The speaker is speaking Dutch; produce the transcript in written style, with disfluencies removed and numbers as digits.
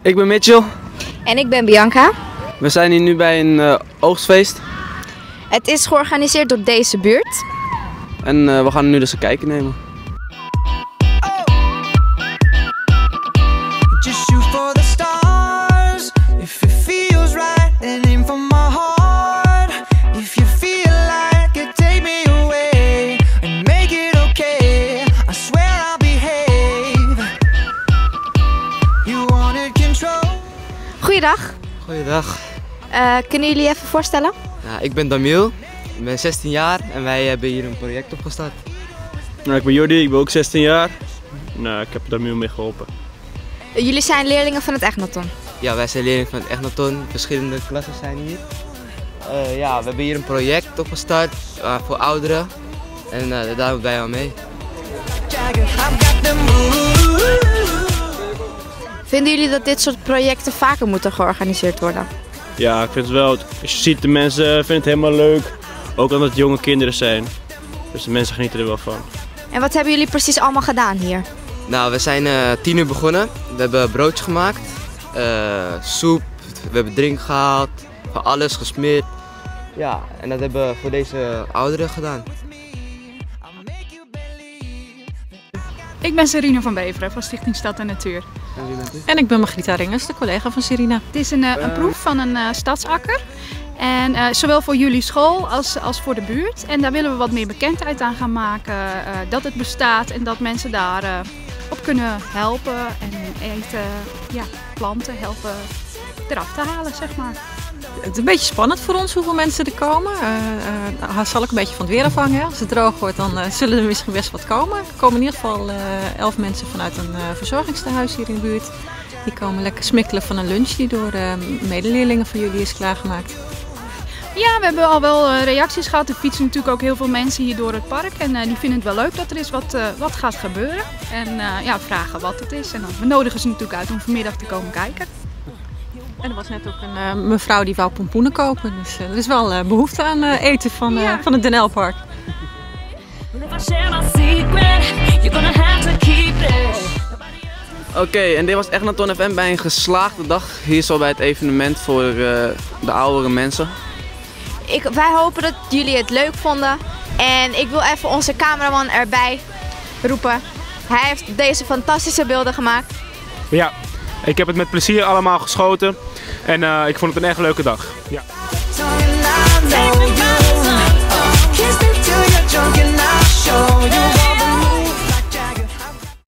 Ik ben Mitchell. En ik ben Bianca. We zijn hier nu bij een oogstfeest. Het is georganiseerd door deze buurt. En we gaan nu dus een kijkje nemen. Goeiedag. Goeiedag. Kunnen jullie even voorstellen? Ja, ik ben Damiel, ik ben 16 jaar en wij hebben hier een project opgestart. Nou, ik ben Jordi, ik ben ook 16 jaar. Nou, ik heb Damiel mee geholpen. Jullie zijn leerlingen van het Echnaton. Ja, wij zijn leerlingen van het Echnaton, verschillende klassen zijn hier. Ja, we hebben hier een project opgestart voor ouderen en daar doen wij aan mee. Vinden jullie dat dit soort projecten vaker moeten georganiseerd worden? Ja, ik vind het wel. Als je ziet, de mensen vinden het helemaal leuk. Ook omdat het jonge kinderen zijn. Dus de mensen genieten er wel van. En wat hebben jullie precies allemaal gedaan hier? Nou, we zijn 10 uur begonnen. We hebben broodjes gemaakt, soep, we hebben drink gehaald, van alles gesmeerd. Ja, en dat hebben we voor deze ouderen gedaan. Ik ben Serena van Beveren van Stichting Stad en Natuur. En wie bent u? En ik ben Margrieta Ringers, de collega van Serena. Het is een proef van een stadsakker. En zowel voor jullie school als voor de buurt. En daar willen we wat meer bekendheid aan gaan maken. Dat het bestaat en dat mensen daar op kunnen helpen. En hun eten, planten helpen eraf te halen, zeg maar. Het is een beetje spannend voor ons hoeveel mensen er komen. Het zal ook een beetje van het weer afhangen. Als het droog wordt, dan zullen er misschien best wat komen. Er komen in ieder geval 11 mensen vanuit een verzorgingstehuis hier in de buurt. Die komen lekker smikkelen van een lunch die door medeleerlingen van jullie is klaargemaakt. Ja, we hebben al wel reacties gehad. Er fietsen natuurlijk ook heel veel mensen hier door het park. En die vinden het wel leuk dat er is wat gaat gebeuren. En vragen wat het is. En dan, we nodigen ze natuurlijk uit om vanmiddag te komen kijken. En er was net ook een mevrouw die wou pompoenen kopen. Dus er is wel behoefte aan eten van het Den Uyl-park. Oké, en dit was Echnaton FM bij een geslaagde dag. Hier zo bij het evenement voor de oudere mensen. Wij hopen dat jullie het leuk vonden. En ik wil even onze cameraman erbij roepen. Hij heeft deze fantastische beelden gemaakt. Ja, ik heb het met plezier allemaal geschoten. En ik vond het een echt leuke dag. Ja.